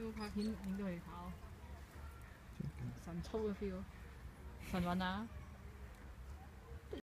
要拍片應該可以考，神操嘅 feel，神韻啊！